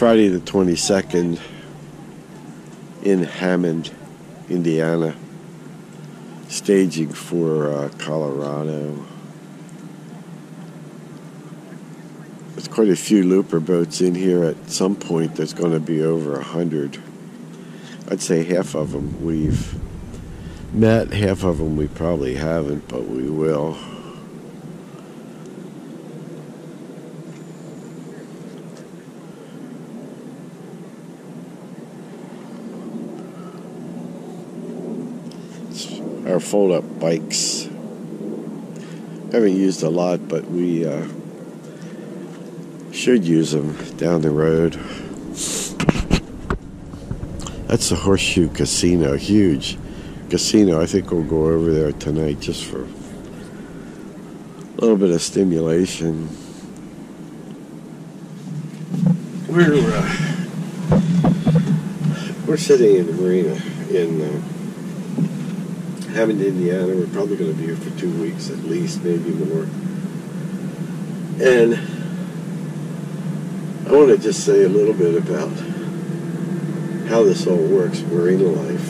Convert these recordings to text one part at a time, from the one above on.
Friday the 22nd in Hammond, Indiana, staging for Colorado. There's quite a few looper boats in here. At some point there's going to be over 100. I'd say half of them we've met, half of them we probably haven't, but we will. Our fold-up bikes. Haven't used a lot, but we should use them down the road. That's the Horseshoe Casino, huge casino. I think we'll go over there tonight just for a little bit of stimulation. We're sitting in the marina in Hammond, Indiana. We're probably going to be here for 2 weeks at least, maybe more. And I want to just say a little bit about how this all works, marina life.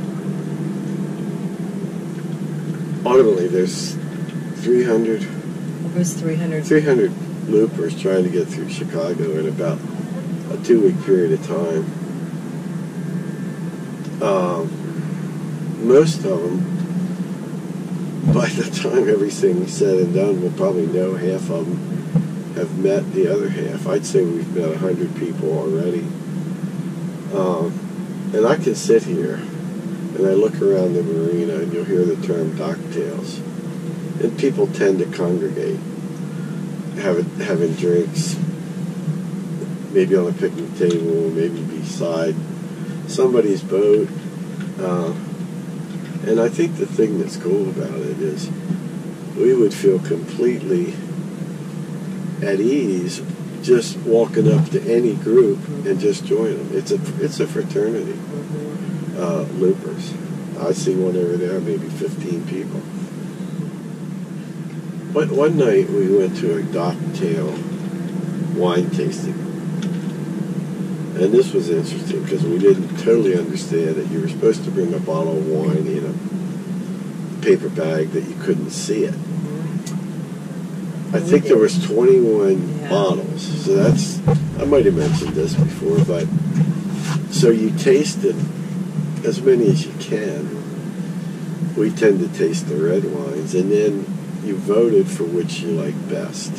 Ultimately, there's 300 loopers trying to get through Chicago in about a 2-week period of time. Most of them, by the time everything's said and done, we'll probably know half of them have met the other half. I'd say we've met 100 people already. And I can sit here and I look around the marina and you'll hear the term docktails. And people tend to congregate, having drinks, maybe on a picnic table, maybe beside somebody's boat. And I think the thing that's cool about it is we would feel completely at ease just walking up to any group and just join them. It's a fraternity, loopers. I see one over there, maybe 15 people. But one night we went to a docktail wine tasting. And this was interesting because we didn't totally understand that you were supposed to bring a bottle of wine in a paper bag that you couldn't see it. I think there was 21 bottles. So that's, I might have mentioned this before, but so you tasted as many as you can. We tend to taste the red wines, and then you voted for which you liked best.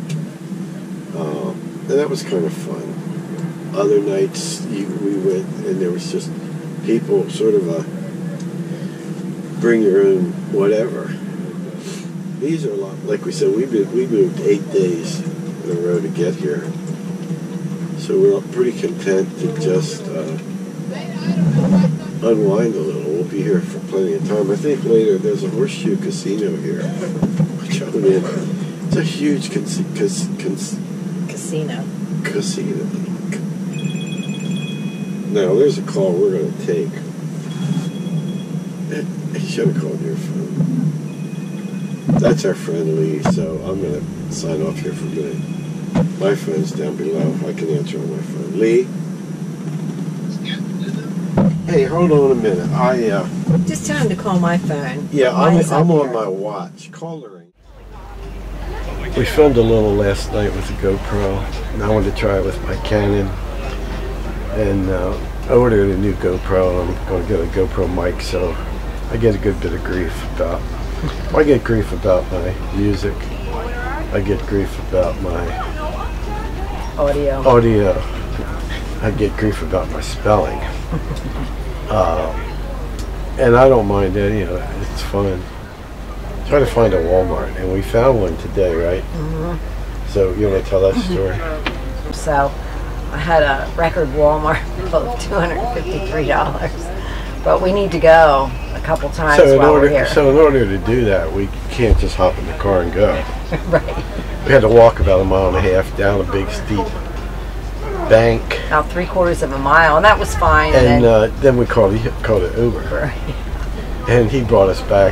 And that was kind of fun. Other nights we went and there was just people sort of bring your own whatever. These are a lot, like we said, we moved 8 days in a row to get here. So we're pretty content to just unwind a little. We'll be here for plenty of time. I think later there's a Horseshoe Casino here. Which, I mean, it's a huge casino. Now, there's a call we're going to take. He should have called your phone. That's our friend Lee, so I'm going to sign off here for a minute. My phone's down below. I can answer on my phone. Lee? Hey, hold on a minute. Just tell him to call my phone. Yeah, I'm on my watch. Call her. We filmed a little last night with the GoPro, and I wanted to try it with my Canon. And I ordered a new GoPro. I'm going to get a GoPro mic, so I get a good bit of grief about. I get grief about my music. I get grief about my audio. I get grief about my spelling. And I don't mind any of it. It's fun. Try to find a Walmart, and we found one today, right? Mm-hmm. So you want to tell that story? So I had a record Walmart bill of $253, but we need to go a couple times while we're here. So in order to do that, we can't just hop in the car and go. Right. We had to walk about 1.5 miles down a big steep bank. About 3/4 of a mile, and that was fine. And then we called an Uber. Right. And he brought us back.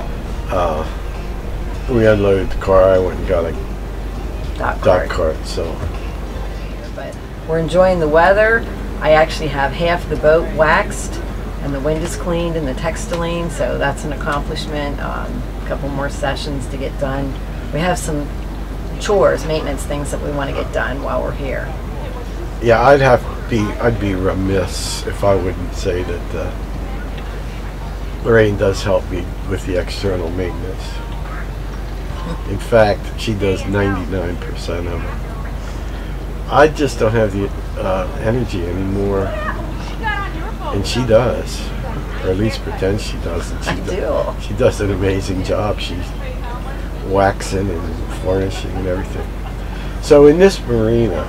We unloaded the car. I went and got a dock cart. So. But we're enjoying the weather. I actually have half the boat waxed, and the wind is cleaned and the textiline, so that's an accomplishment. A couple more sessions to get done. We have some chores, maintenance things that we want to get done while we're here. Yeah, I'd be remiss if I wouldn't say that Lorraine does help me with the external maintenance. In fact, she does 99% of it. I just don't have the energy anymore, and she does, or at least pretends she does. And she does an amazing job. She's waxing and varnishing and everything. So in this marina,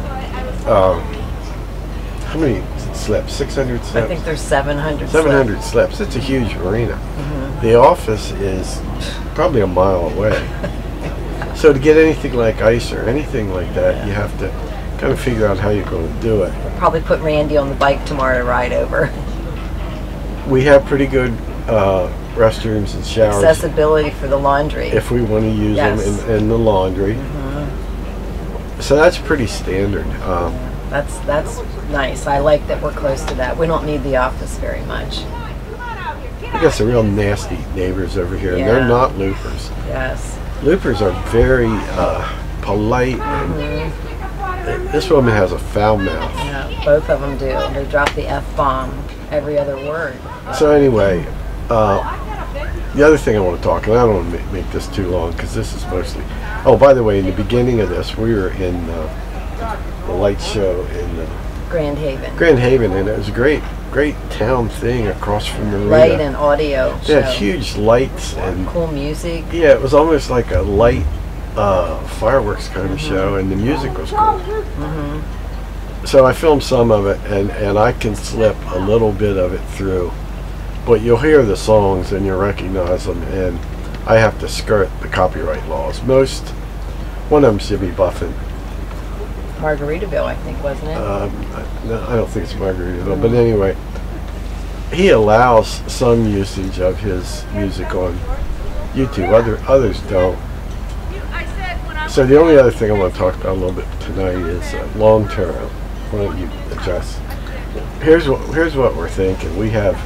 how many slips? 600 slips? I think there's 700 700 slips. It's a huge marina. The office is probably a mile away. So to get anything like ice or anything like that, you have to kind of figure out how you're going to do it. We'll probably put Randy on the bike tomorrow to ride over. We have pretty good restrooms and showers. Accessibility for the laundry. If we want to use them in the laundry. So that's pretty standard. That's nice. I like that we're close to that. We don't need the office very much. We got some real nasty neighbors over here, and they're not loopers. Yes. Loopers are very polite. And this woman has a foul mouth. Yeah, both of them do. They drop the F-bomb every other word. So anyway, the other thing I want to talk, and I don't want to make this too long because this is mostly... Oh, by the way, in the beginning of this, we were in the light show in Grand Haven. Grand Haven, and it was a great town thing across from the marina. Light and audio show. Yeah, huge lights and cool music. Yeah, it was almost like a light fireworks kind of show, and the music was cool. So I filmed some of it, and I can slip a little bit of it through, but you'll hear the songs and you'll recognize them, and I have to skirt the copyright laws. One of them's Jimmy Buffett. Margaritaville, I think, wasn't it? No, I don't think it's Margaritaville, but anyway, he allows some usage of his music on YouTube. Others don't. So the only other thing I want to talk about a little bit tonight is long term. Why don't you address? Here's what we're thinking. We have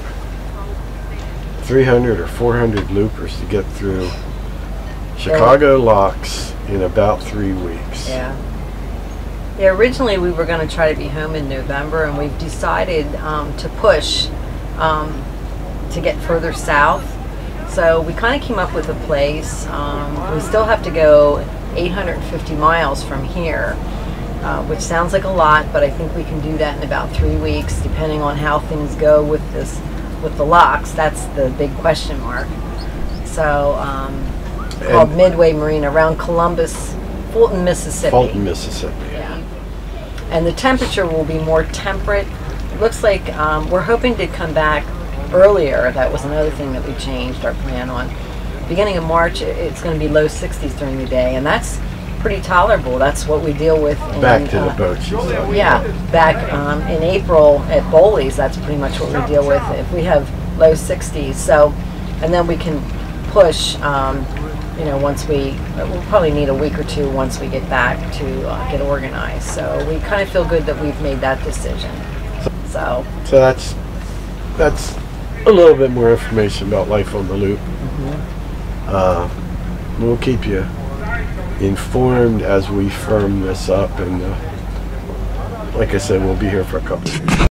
300 or 400 loopers to get through Chicago locks in about 3 weeks. Yeah. Yeah, originally we were going to try to be home in November, and we've decided to push to get further south. So we kind of came up with a place. We still have to go 850 miles from here, which sounds like a lot, but I think we can do that in about 3 weeks, depending on how things go with the locks. That's the big question mark. So called Midway Marina, around Columbus, Fulton, Mississippi. Fulton, Mississippi. Yeah. And the temperature will be more temperate. It looks like we're hoping to come back earlier. That was another thing that we changed our plan on. Beginning of March, it's going to be low 60s during the day, and that's pretty tolerable. That's what we deal with. Back to the boat, she said. Yeah, back in April at Bowley's, that's pretty much what we deal with if we have low 60s. So, and then we can push, once we'll probably need a week or two once we get back to get organized. So we kind of feel good that we've made that decision. So that's a little bit more information about life on the loop. We'll keep you informed as we firm this up, and like I said, we'll be here for a couple of weeks.